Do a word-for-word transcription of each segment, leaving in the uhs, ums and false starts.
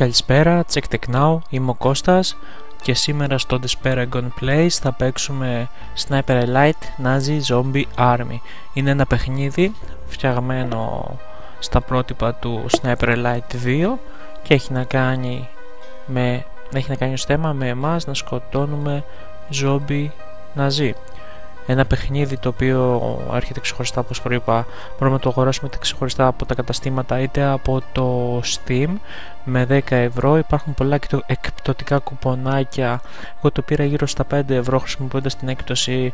Καλησπέρα, Check Tech Now, είμαι ο Κώστας και σήμερα στο Despair Gone Plays θα παίξουμε Sniper Elite Nazi Zombie Army. Είναι ένα παιχνίδι φτιαγμένο στα πρότυπα του Sniper Elite δύο και έχει να κάνει, με, έχει να κάνει ως θέμα με εμάς να σκοτώνουμε zombie Nazi. Ένα παιχνίδι το οποίο έρχεται ξεχωριστά, όπως προείπα, μπορούμε να το αγοράσουμε ξεχωριστά από τα καταστήματα είτε από το Steam με δέκα ευρώ. Υπάρχουν πολλά εκπτωτικά κουπονάκια. Εγώ το πήρα γύρω στα πέντε ευρώ χρησιμοποιώντας την έκπτωση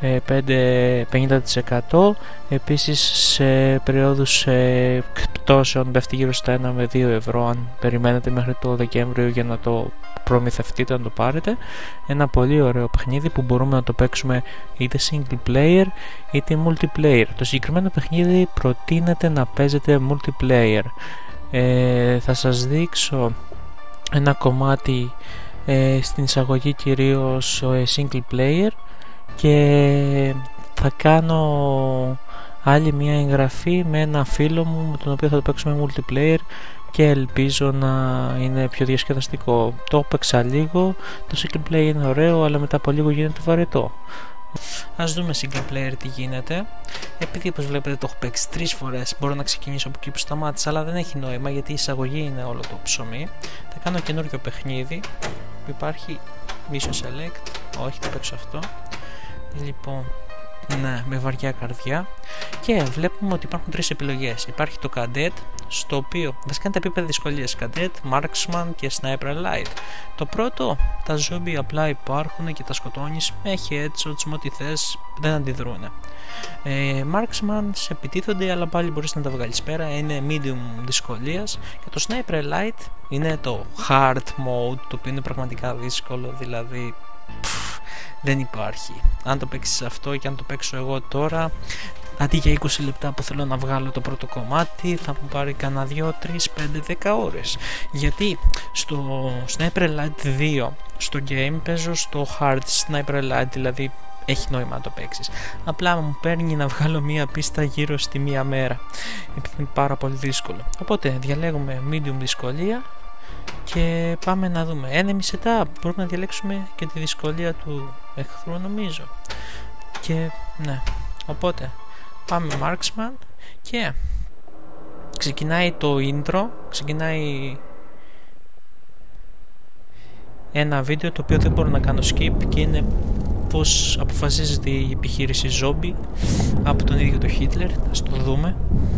πενήντα τοις εκατό. Επίσης σε περίοδους εκπτώσεων πέφτει γύρω στα ένα με δύο ευρώ αν περιμένετε μέχρι το Δεκέμβριο για να το προμηθευτείτε, να το πάρετε. Ένα πολύ ωραίο παιχνίδι που μπορούμε να το παίξουμε είτε single player είτε multiplayer. Το συγκεκριμένο παιχνίδι προτείνεται να παίζετε multiplayer. Ε, θα σας δείξω ένα κομμάτι ε, στην εισαγωγή, κυρίως ε, single player, και θα κάνω άλλη μια εγγραφή με ένα φίλο μου με τον οποίο θα το παίξουμε multiplayer και ελπίζω να είναι πιο διασκεδαστικό. Το έπαιξα λίγο, το single player είναι ωραίο αλλά μετά από λίγο γίνεται βαρετό. Ας δούμε single player τι γίνεται. Επειδή όπως βλέπετε το έχω παίξει τρεις φορές, μπορώ να ξεκινήσω από εκεί που σταμάτησα, αλλά δεν έχει νόημα γιατί η εισαγωγή είναι όλο το ψωμί. Θα κάνω καινούριο παιχνίδι που υπάρχει, Mission Select, όχι θα παίξω αυτό. Λοιπόν, ναι, με βαριά καρδιά. Και βλέπουμε ότι υπάρχουν τρεις επιλογές. Υπάρχει το Cadet, στο οποίο βασικά είναι τα επίπεδα δυσκολίας: Cadet, Marksman και Sniper Elite. Το πρώτο, τα zombie απλά υπάρχουν και τα σκοτώνεις, έχει headshots με ό,τι θες, δεν αντιδρούν. Ε, Marksman σε επιτίθονται αλλά πάλι μπορείς να τα βγάλεις πέρα, είναι medium δυσκολίας. Και το Sniper Elite είναι το hard mode, το οποίο είναι πραγματικά δύσκολο, δηλαδή πφ, δεν υπάρχει. Αν το παίξεις αυτό και αν το παίξω εγώ τώρα, αντί για είκοσι λεπτά που θέλω να βγάλω το πρώτο κομμάτι, θα μου πάρει κανένα δύο, τρεις, πέντε, δέκα ώρες. Γιατί στο Sniper Elite δύο στο game παίζω στο hard Sniper Elite, δηλαδή έχει νόημα να το παίξεις. Απλά μου παίρνει να βγάλω μία πίστα γύρω στη μία μέρα, επειδή είναι πάρα πολύ δύσκολο. Οπότε διαλέγουμε medium δυσκολία και πάμε να δούμε. Enemy setup, μπορούμε να διαλέξουμε και τη δυσκολία του εχθρού νομίζω. Και ναι, οπότε πάμε Marksman και ξεκινάει το intro, ξεκινάει ένα βίντεο το οποίο δεν μπορώ να κάνω skip και είναι πως αποφασίζεται η επιχείρηση zombie από τον ίδιο το Hitler. Ας το δούμε.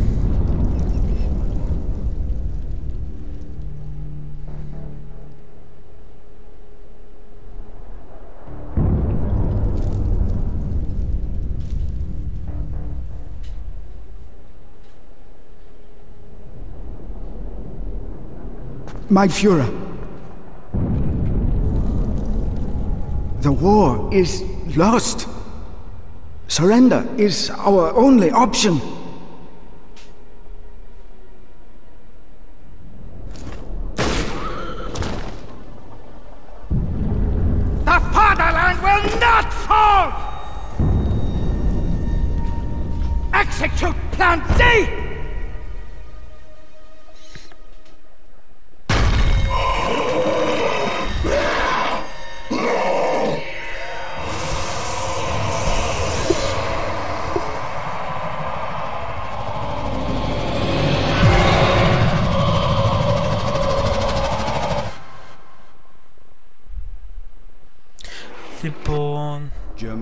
My Führer, the war is lost. Surrender is our only option. The fatherland will not fall! Execute Plan D! Λοιπόν,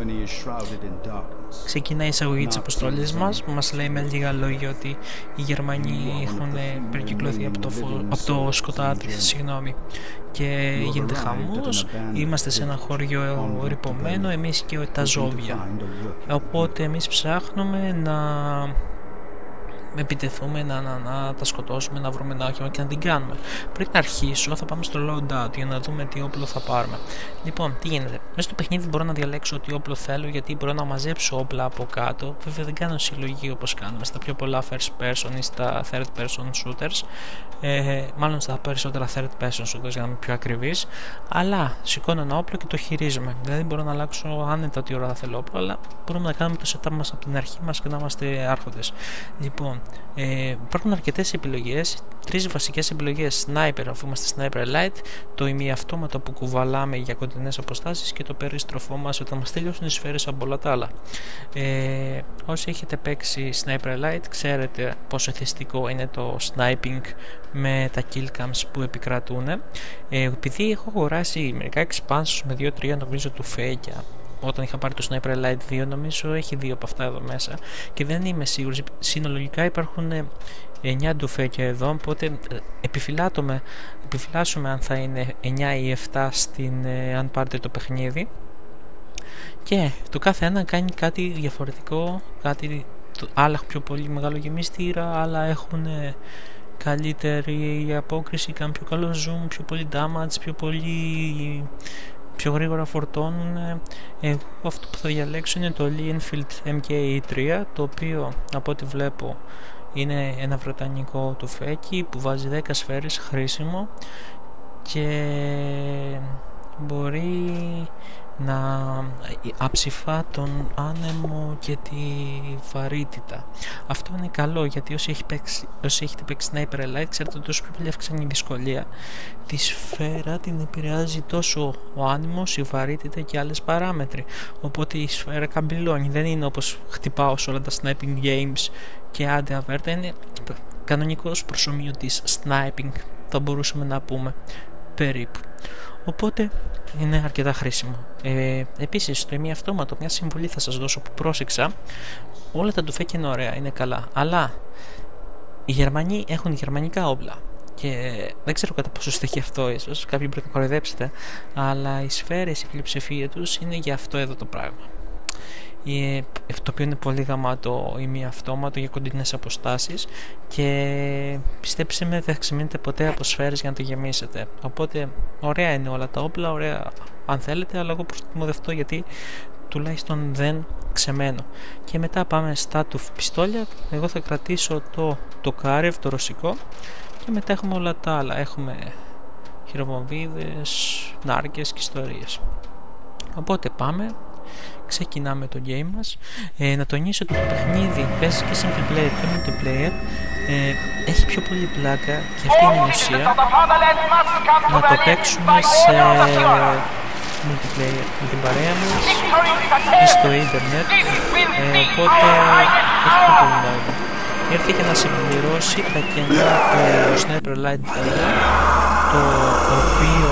ξεκινάει η εισαγωγή της αποστολής μας που μας λέει με λίγα λόγια ότι οι Γερμανοί έχουν περικυκλωθεί από το, φω... από το σκοτάδι, συγγνώμη, και γίνεται χαμός. Είμαστε σε ένα χωριό ρυπωμένο, εμείς και τα ζόμπια. Οπότε εμείς ψάχνουμε να επιτεθούμε, να, να, να τα σκοτώσουμε, να βρούμε ένα όχημα και να την κάνουμε. Πριν αρχίσω θα πάμε στο loadout για να δούμε τι όπλο θα πάρουμε. Λοιπόν, τι γίνεται. Μέσα στο παιχνίδι μπορώ να διαλέξω τι όπλο θέλω, γιατί μπορώ να μαζέψω όπλα από κάτω. Βέβαια δεν κάνω συλλογή όπως κάνουμε στα πιο πολλά first person ή στα third person shooters. Ε, μάλλον στα περισσότερα third person shooters για να είμαι πιο ακριβής. Αλλά σηκώνω ένα όπλο και το χειρίζομαι. Δηλαδή μπορώ να αλλάξω άνετα τι ώρα θα θέλω όπλο, αλλά μπορούμε να κάνουμε το setup μας από την αρχή μας και να είμαστε άρχοντες. Λοιπόν, Λοιπόν, ε, υπάρχουν αρκετές επιλογές, τρεις βασικές επιλογές: sniper, αφού είμαστε sniper light, το ημιαυτόματο που κουβαλάμε για κοντινές αποστάσεις και το περίστροφό μας όταν μας τελειώσουν οι σφαίρες από όλα τα άλλα. Ε, όσοι έχετε παίξει sniper light ξέρετε πόσο εθιστικό είναι το sniping με τα kill cams που επικρατούν. Ε, επειδή έχω αγοράσει μερικά expansions με δύο τρία νομίζω του φέγγια, όταν είχα πάρει το Sniper Elite δύο, νομίζω έχει δύο από αυτά εδώ μέσα και δεν είμαι σίγουρος. Συνολικά υπάρχουν εννιά ντουφέκια εδώ, οπότε επιφυλάσσομαι, επιφυλάσσομαι αν θα είναι εννιά ή επτά στην, ε, αν πάρετε το παιχνίδι, και το κάθε ένα κάνει κάτι διαφορετικό, κάτι, το, άλλα έχουν πιο πολύ μεγάλο γεμιστήρα, άλλα έχουν ε, καλύτερη απόκριση, κάνουν πιο καλό zoom, πιο πολύ damage, πιο πολύ... πιο γρήγορα φορτώνουν. Εγώ αυτό που θα διαλέξω είναι το Lee Enfield εμ κέι ι τρία, το οποίο από ό,τι βλέπω είναι ένα βρετανικό τουφέκι που βάζει δέκα σφαίρες, χρήσιμο, και μπορεί να αψηφά τον άνεμο και τη βαρύτητα. Αυτό είναι καλό, γιατί όσοι, έχει παίξει, όσοι έχετε παίξει Sniper Elite ξέρετε ότι όσο πιο πολύ αυξάνει η δυσκολία, τη σφαίρα την επηρεάζει τόσο ο άνεμος, η βαρύτητα και άλλες παράμετροι, οπότε η σφαίρα καμπυλώνει. Δεν είναι όπως χτυπάω σε όλα τα sniping games και άντε αβέρτα, είναι κανονικός προσομοιωτής sniping, θα μπορούσαμε να πούμε περίπου. Οπότε είναι αρκετά χρήσιμο. Ε, επίσης, το ημιαυτόματο, μια συμβουλή θα σας δώσω που πρόσεξα: όλα τα ντουφέκια είναι ωραία, είναι καλά, αλλά οι Γερμανοί έχουν γερμανικά όπλα και δεν ξέρω κατά πόσο στέχει αυτό, ίσως κάποιοι πρέπει να κοροϊδέψετε, αλλά οι σφαίρες, η πλειοψηφία τους είναι για αυτό εδώ το πράγμα, ε, το οποίο είναι πολύ γαμάτο ημιαυτόματο για κοντινές αποστάσεις, και πιστέψτε με, δεν ξεμείνετε ποτέ από σφαίρες για να το γεμίσετε. Οπότε ωραία είναι όλα τα όπλα, ωραία αν θέλετε, αλλά εγώ προτιμώ αυτό, γιατί τουλάχιστον δεν ξεμένω. Και μετά πάμε στα του πιστόλια. Εγώ θα κρατήσω το, το Karev, το ρωσικό, και μετά έχουμε όλα τα άλλα. Έχουμε χειροβομβίδες, νάρκες και ιστορίες. Οπότε πάμε, ξεκινάμε το game μας. Ε, να τονίσω ότι το παιχνίδι παίζει και single player και multiplayer. Ε, έχει πιο πολύ πλάκα, και αυτή είναι η ουσία, να το παίξουμε σε multiplayer με την παρέα μας ή στο ίντερνετ, ε, οπότε έχει πιο πολύ νόημα. Ήρθε και να συμπληρώσει τα κενά του Sniper Elite δύο, το οποίο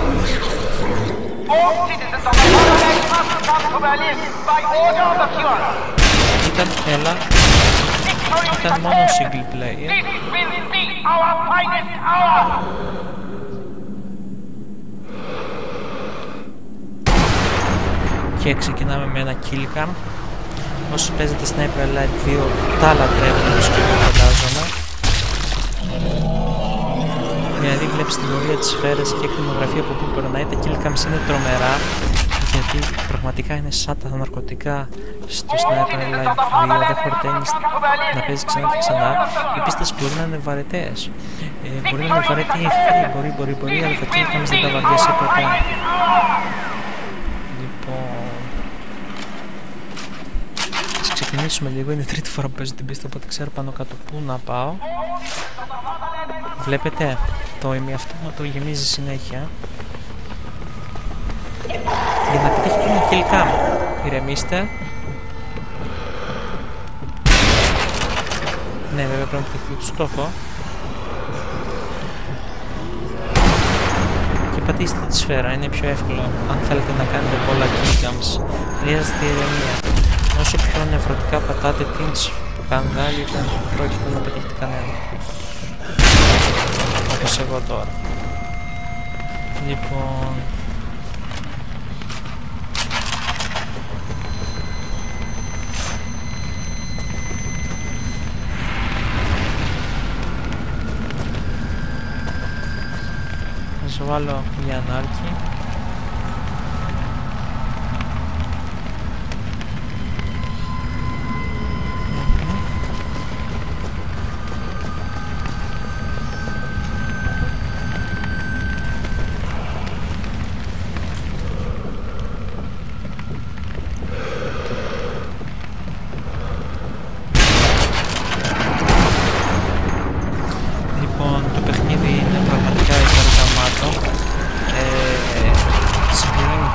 ήταν, έλα, ήταν μόνο single player. Και ξεκινάμε με ένα kill cam. Όσοι παίζετε Sniper Elite δύο τα λατρεύουν, δυσκολία φαντάζομαι. Δηλαδή βλέπεις την πορεία της σφαίρας και εκτιμογραφία από πού περνάει. Τα kill cams είναι τρομερά, γιατί πραγματικά είναι σαν τα ναρκωτικά στο Sniper Elite δύο. Δεν χορταίνεις να παίζεις ξανά και ξανά. Οι πίστες μπορεί να είναι βαρετές, ε, μπορεί να είναι βαρετή η εχθρή, μπορεί, μπορεί, μπορεί, αλλά τα kill cams δεν τα βαριέσαι ποτέ. Λοιπόν, ας ξεκινήσουμε λίγο. Είναι η τρίτη φορά που παίζω την πίστα, οπότε ξέρω πάνω κάτω πού να πάω. Βλέπετε, το ημιαυτόματο γεμίζει συνέχεια. Για να πετύχετε ένα kill cam, ηρεμήστε. Ναι, βέβαια πρέπει να πετύχετε το στόχο. Και πατήστε τη σφαίρα, είναι πιο εύκολο. Αν θέλετε να κάνετε πολλά kill cams, χρειάζεται ηρεμία. Όσο πιο νευρωτικά πατάτε την κανδάλι, δεν πρόκειται να πετύχετε κανένα. Όπως εγώ τώρα. Λοιπόν, θα βάλω για ανάρκη.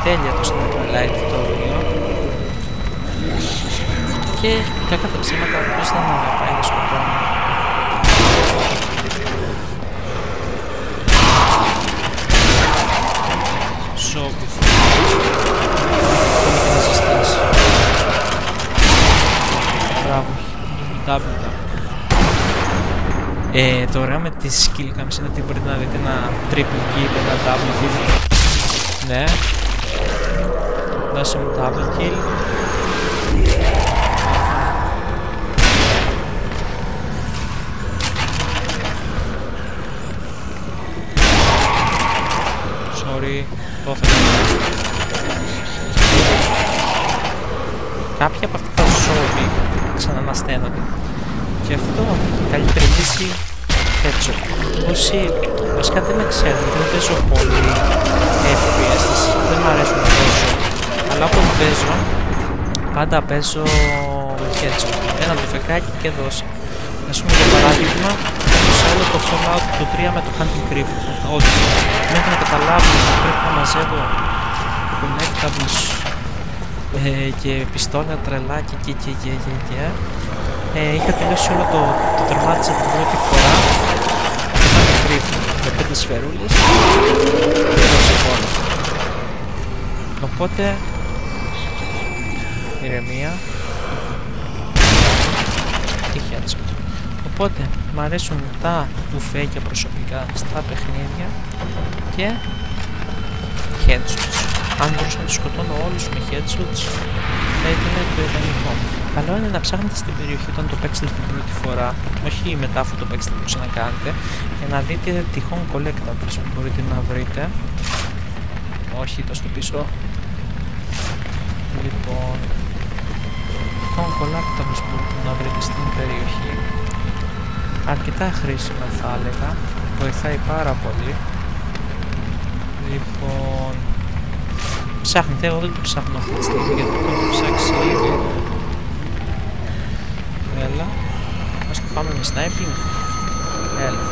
τέλεια το Sniper Elite το δύο. Και κακά τα ψέματα ποιος δεν αγαπάει να σκοτώνει. Ζόμπι να ζεστάσει. Μπράβο, double tap. Ε, το ωραίο με τη skill cams είναι ότι μπορείτε να δείτε ένα triple kill, ένα double kill. Ναι. Δώσε μου double kill. Sorry, το έφερα. Κάποια από αυτά τα zombie ξανανασταίνονται. Και αυτό η καλύτερη λύση headshot. Όσοι βασικά δεν με ξέρουν, δεν παίζω πολύ F P S, δεν μου αρέσουν τόσο. Αλλά όποτε παίζω, πάντα παίζω με headshot. Ένα λεφεκάκι και δώσε. Ας πούμε για παράδειγμα, σε άλλο το Fallout το τρία με το Hunting Rifle. Όχι, μέχρι να καταλάβω ότι πρέπει να μαζεύω connectables ε, και πιστόλια τρελάκια και και και και και ε, είχα τελειώσει όλο το, το τερμάτισα την πρώτη φορά το Hunting Rifle με πέντε σφαιρούλες και έδωσε μόνο. Οπότε ηρεμία και headshot. Οπότε μου αρέσουν τα ουφέκια προσωπικά στα παιχνίδια και headshots. Αν μπορούσα να τους σκοτώνω όλους με headshots θα ήταν το ιδανικό. Καλό είναι να ψάχνετε στην περιοχή όταν το παίξετε την πρώτη φορά, όχι μετά αφού το παίξετε που ξανακάνετε, για να δείτε τυχόν collectables που μπορείτε να βρείτε. Όχι, το στο πίσω. Λοιπόν, τυχόν collectables που μπορείτε να βρείτε στην περιοχή. Αρκετά χρήσιμα θα έλεγα, βοηθάει πάρα πολύ. Λοιπόν, ψάχνετε, εγώ δεν το ψάχνω αυτή τη στιγμή γιατί το έχω ψάξει ήδη. Έλα, ας το πάμε με sniping. Έλα.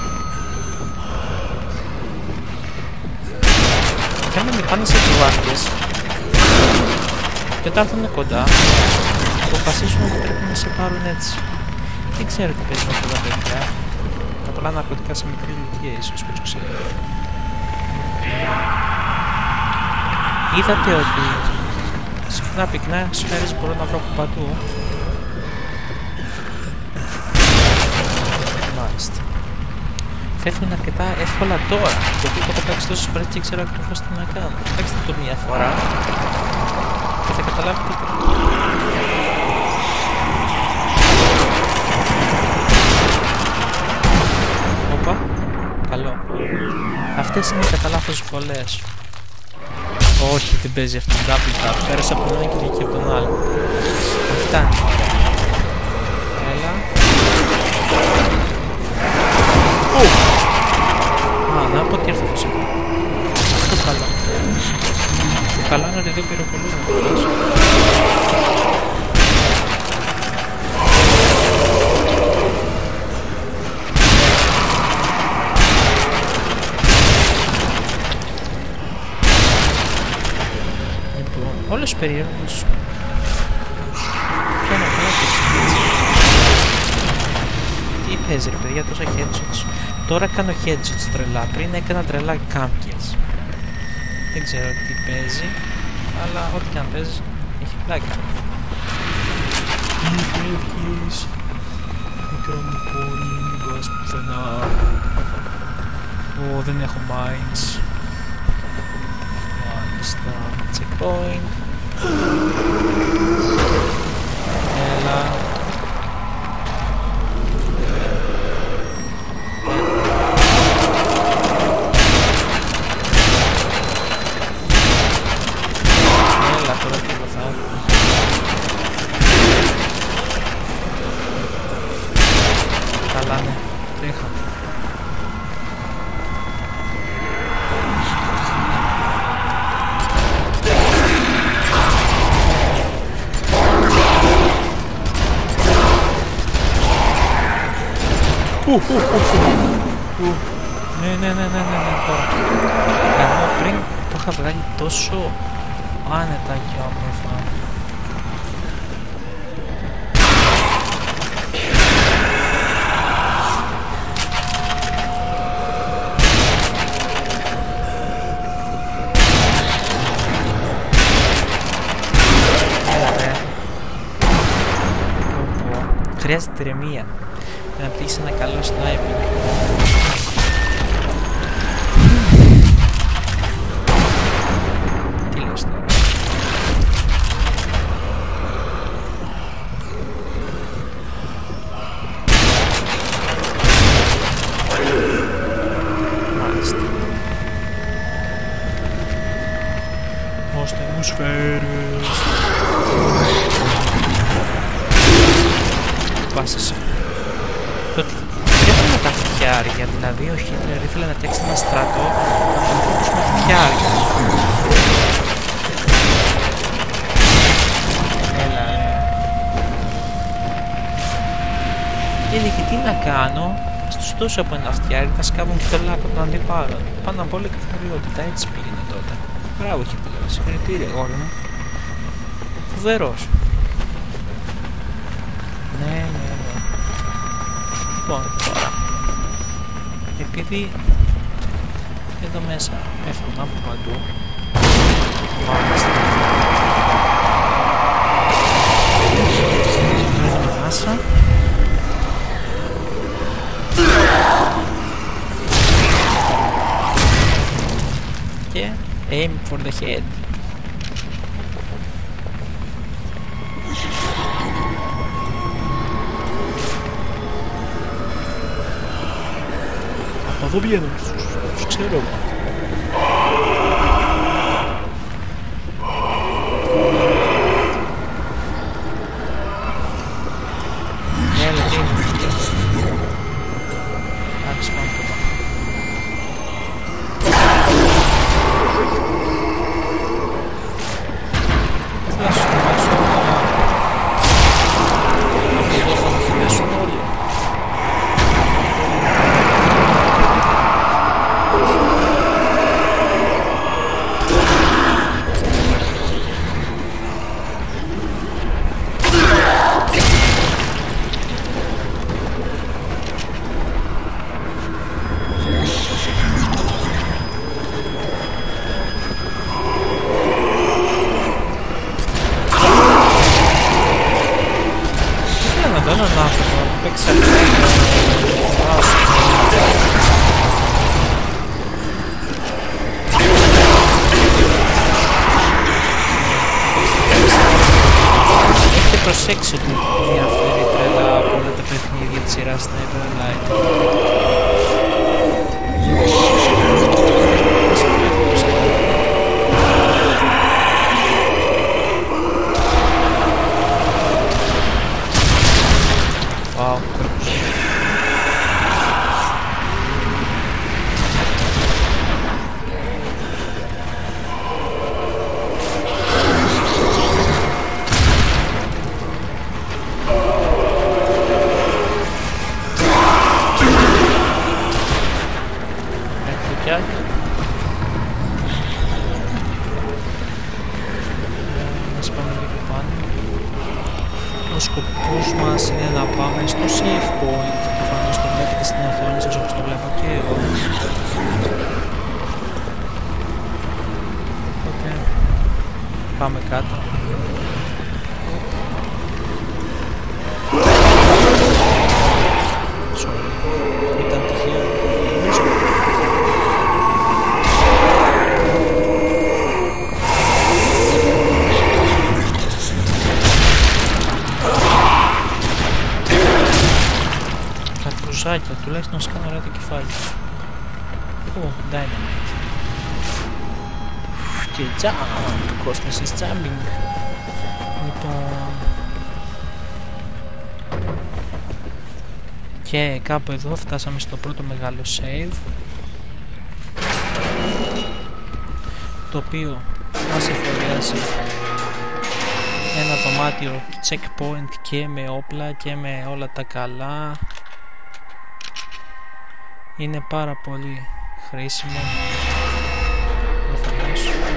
Και άμα με πάνε σε κουβάρκες και όταν έρθουν κοντά, αποφασίσουν ότι πρέπει να σε πάρουν έτσι. Δεν ξέρω τι παίζει με αυτά τα παιδιά. Τα πολλά ναρκωτικά σε μικρή ηλικία ίσως, πώς ξέρω. Είδατε ότι συχνά πυκνά σφαίρες μπορώ να βρω από παντού. Μάλιστα. Φεύγουν αρκετά εύκολα τώρα, γιατί το έχω παίξει τόσες φορές και ξέρω ακριβώς τι να κάνω. Παίξτε το μία φορά και θα καταλάβετε τι. Όπα, καλό. Αυτές είναι κατά λάθος βολές. Όχι, δεν παίζει αυτή την double tap. Πέρασα από τον ένα και βγήκε από τον άλλο. Αυτά είναι. Έλα. Α, να πω τι ήρθε αυτό. Αυτό καλό. Το καλό είναι ότι δεν πυροβολούν. Όλος περίεργος. Ποιο να κάνω έτσι. Τι παίζει ρε παιδιά, τόσα headshots. Τώρα κάνω headshots τρελά, πριν έκανα τρελά cam kills. Δεν ξέρω τι παίζει, αλλά ό,τι και αν παίζει έχει πλάκα. Μη φεύγεις, μικρό μου πόνι, μην πας πουθενά. Ω, δεν έχω mines. Μάλιστα, checkpoint. Έλα. Έλα τώρα τι βοηθάω. Καλά ναι, το είχα. Ου, ου, ου, ου. Ναι, ναι, ναι, ναι, ναι, ναι, τώρα. Εγώ πριν το είχα είχα βγάλει τόσο άνετα και όμορφα. Χρειάζεται ηρεμία για να πτύχεις ένα καλό sniper. Τι λες τώρα? Μάλιστα. Ώστε μου σφαίρες. Πάσεσαι. Πρέπει να τα φτιάρια, δηλαδή ο Χίτλερ ήθελε να φτιάξει ένα στρατό ανθρώπους με φτιάρια. Έλα ρε. Είναι και τι να κάνω, ας τους δώσω από ένα φτιάρι, θα σκάβουν και το λάκκο των αντιπάλων. Πάνω απ' όλα η καθαριότητα, έτσι πήγαινε τότε. Μπράβο Χίτλερ, συγχαρητήρια αγόρι μου. Φοβερός. Ναι, ναι, ναι. Λοιπόν, τώρα, επειδή εδώ μέσα πέφτουν από παντού, μάλιστα, παίρνουμε ανάσα και aim for the head. Από εδώ βγαίνουν, τους ξέρω. Έλα, τι είναι. Άρχισε πάνω από εδώ. Θα σου σταματήσω. Από εδώ θα μου φυλέσουν όλοι. Προσέξτε ότι διαφέρει τρέλα από όλα τα παιχνίδια της σειράς Sniper Elite. Wow, ο σκοπός μας είναι να πάμε στο save point. Προφανώς το βλέπετε στην οθόνη σας όπως το βλέπω και εγώ. Οπότε πάμε κάτω. Sorry, ήταν τυχαίο. Ζάκια, τουλάχιστον να σκάνω ωραία το κεφάλι σου. Ω, Dynamite. Και jump, Κώστας is jumping. Λοιπόν... Και κάπου εδώ φτάσαμε στο πρώτο μεγάλο save, το οποίο μας εφοδιάζει ένα δωμάτιο checkpoint και με όπλα και με όλα τα καλά. Είναι πάρα πολύ χρήσιμο προφανώς.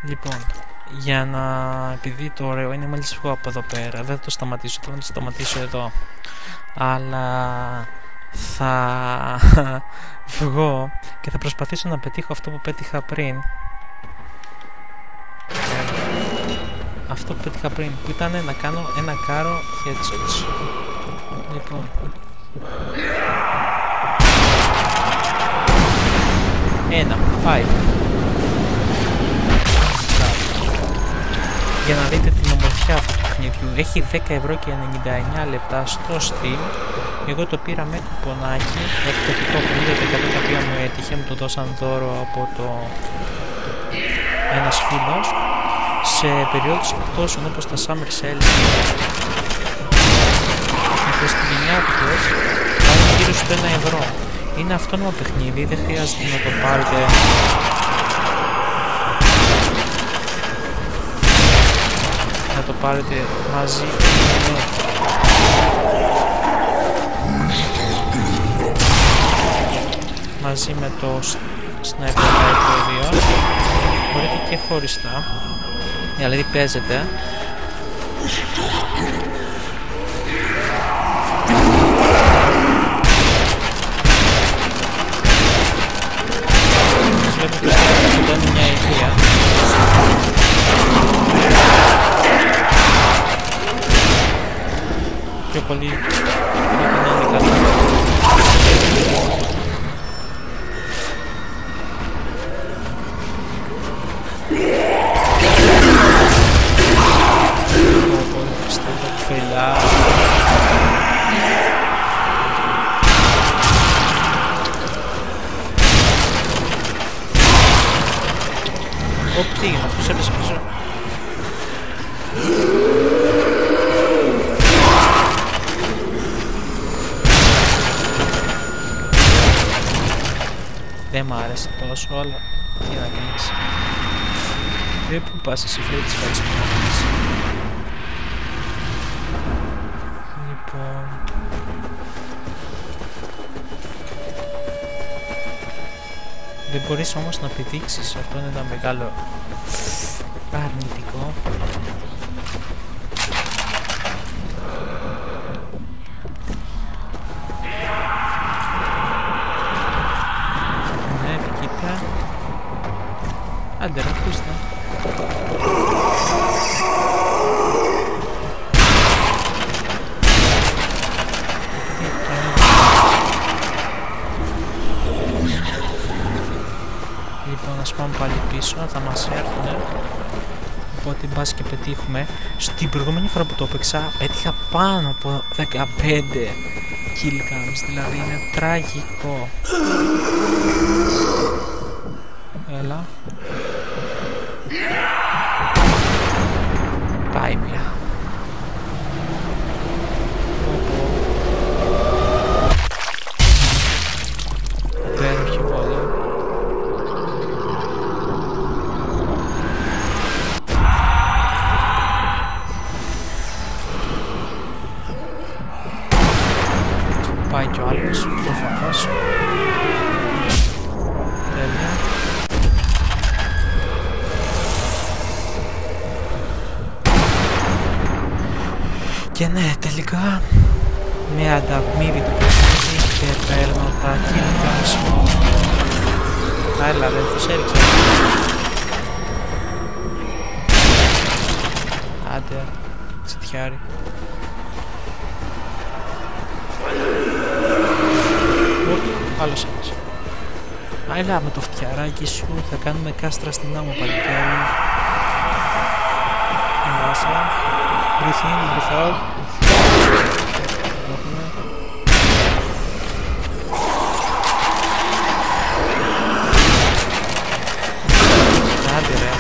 Λοιπόν, για να... επειδή το ωραίο είναι μόλις βγω από εδώ πέρα, δεν θα το σταματήσω, θέλω να το σταματήσω εδώ. Αλλά θα βγω και θα προσπαθήσω να πετύχω αυτό που πέτυχα πριν. Αυτό που πέτυχα πριν, που ήταν να κάνω ένα κάρο headshots. Λοιπόν, ένα, πάει. Για να δείτε την ομορφιά αυτού του παιχνιδιού. Έχει δέκα ευρώ και ενενήντα εννιά λεπτά στο Steam. Εγώ το πήρα με κουπονάκι εκπτωτικό πενήντα τοις εκατό, το οποίο μου έτυχε, μου το δώσαν δώρο από το ένας φίλος σε περιόδους εκπτώσεων όπως τα Summer Sales και χριστουγεννιάτικες, πάνε γύρω στο ένα ευρώ. Είναι αυτόνομο παιχνίδι, δεν χρειάζεται να το πάρετε να το πάρετε μαζί με μαζί με το Sniper Elite δύο. Μπορείτε και χωριστά, δηλαδή παίζετε σας βλέπω πως θα δώνει μια ιδέα. Πιο πολύ πρέπει να είναι καλά. Φελά. Ωπ, τι έγινε, αυτός έπεσε πίσω. Δεν μ' άρεσε τόσο, αλλά τι να κάνεις. Δεν που πας εσύ, φέρει τις φέρεις που να κάνεις. Λοιπόν... δεν μπορείς όμως να πηδήξεις, αυτό είναι ένα μεγάλο αρνητικό. Ναι, κοίτα. Άντε ρε, ακούστε. Λοιπόν, ας πάμε πάλι πίσω, θα μας έρθουν. Οπότε μπας και πετύχουμε. Στην προηγούμενη φορά που το έπαιξα έτυχα πάνω από δεκαπέντε kill cams, δηλαδή είναι τραγικό. Έλα. Πάει πια. Υπέροχη βόλη. Πάει κι ο άλλος, προφανώς. Τέλεια. Και ναι, τελικά με ανταμείβει το παιχνίδι και παίρνω τα kill cams μου. Έλα, δεν τους έριξα. Άντε, τσιτιάρι. Άλλος ένας. Έλα με το φτιαράκι σου, θα κάνουμε κάστρα στην άμμο παλικάρι. Ενάσα. Breathe in, breathe out. Έχουμε. Άντε ρε.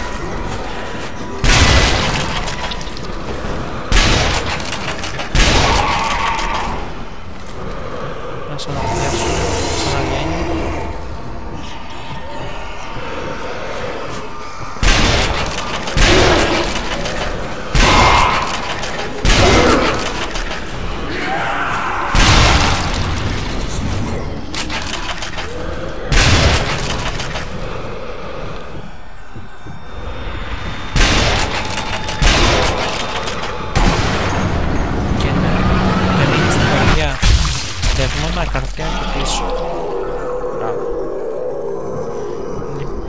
Να σου αναπιάσω. Ξαναβγαίνει.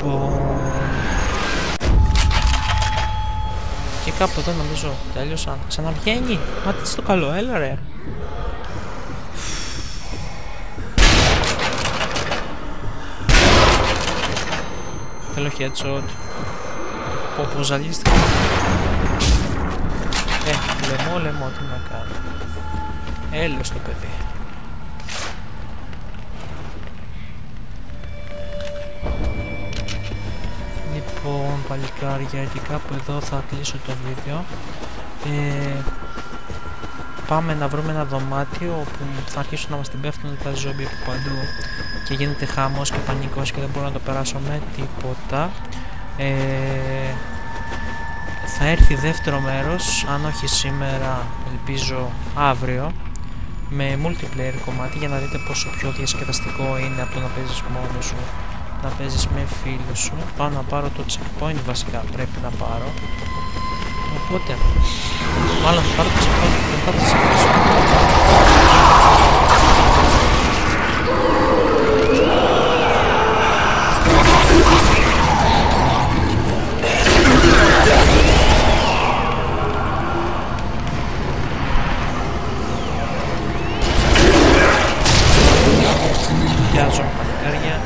Λοιπόν... Και κάπου εδώ νομίζω τέλειωσαν. Ξαναβγαίνει. Μα τι στο καλό, έλα ρε. Θέλω headshot. Πω πω ζαλίστηκα. Ε, λαιμό λαιμό τι να κάνω. Έλεος το παιδί. Λοιπόν παλικάρια, και κάπου εδώ θα κλείσω το βίντεο. ε, Πάμε να βρούμε ένα δωμάτιο όπου θα αρχίσουν να μας την πέφτουν τα ζόμπι από παντού και γίνεται χαμός και πανικός και δεν μπορώ να το περάσω με τίποτα. ε, Θα έρθει δεύτερο μέρος, αν όχι σήμερα ελπίζω αύριο, με multiplayer κομμάτι, για να δείτε πόσο πιο διασκεδαστικό είναι από το να παίζεις μόνος σου, να παίζεις με φίλους σου. Πάω να πάρω το checkpoint, βασικά πρέπει να πάρω. Οπότε, μάλλον θα πάρω το checkpoint και μετά θα σας αφήσω. Πιάζω παλικάρια.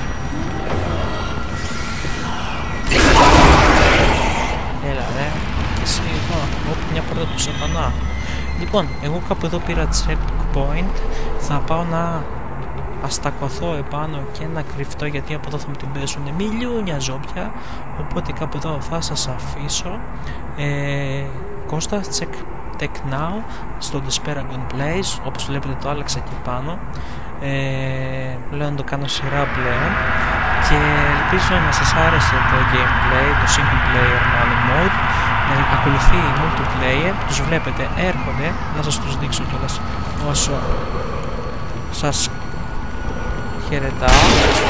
Έλα ρε. Εσύ εδώ. Όπου μια πόρτα του σατανά. Λοιπόν, εγώ κάπου εδώ πήρα checkpoint. Θα πάω να αστακωθώ επάνω και να κρυφτώ, γιατί από εδώ θα μου την πέσουν μιλιούνια ζώπια. Οπότε κάπου εδώ θα σας αφήσω. ε, Κώστας check Tech Now στο Desperagon Plays. Όπως βλέπετε το άλλαξα εκεί πάνω. Ε, λέω να το κάνω σειρά πλέον και ελπίζω να σας άρεσε το gameplay, το single player μάλλον mode. Ε, ακολουθεί multiplayer, τους βλέπετε έρχονται, να σας τους δείξω κιόλας όσο σας χαιρετάω.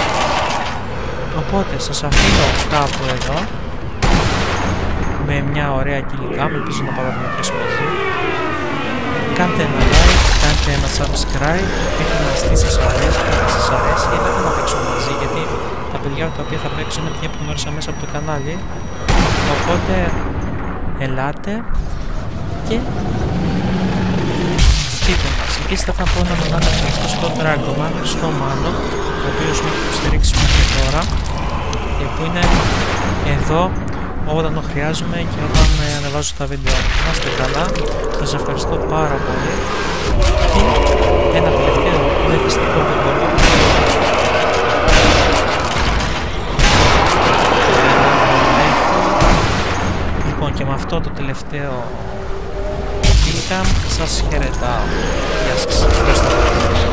Οπότε σας αφήνω κάπου εδώ με μια ωραία κυλικά, με ελπίζω να παραδείγματος μαζί. Κάντε ένα like, κάντε ένα subscribe, πείτε μας τι σας αρέσει, τι σας αρέσει, γιατί δεν θα παίξω μαζί, γιατί τα παιδιά τα οποία θα παίξω είναι παιδιά που γνώρισα μέσα από το κανάλι. Οπότε ελάτε και πείτε μας. Επίσης θα πω να μονάδα ευχαριστώ στο Dragoman, στο Μάνο, ο οποίος με έχει υποστηρίξει μέχρι τώρα και που είναι εδώ όταν το χρειάζομαι και όταν ε, ανεβάζω τα βίντεο. Να είστε καλά, σας ευχαριστώ πάρα πολύ και ένα τελευταίο μεθυστικό βίντεο. Λοιπόν, και με αυτό το τελευταίο killcam σας χαιρετάω. Γεια σας.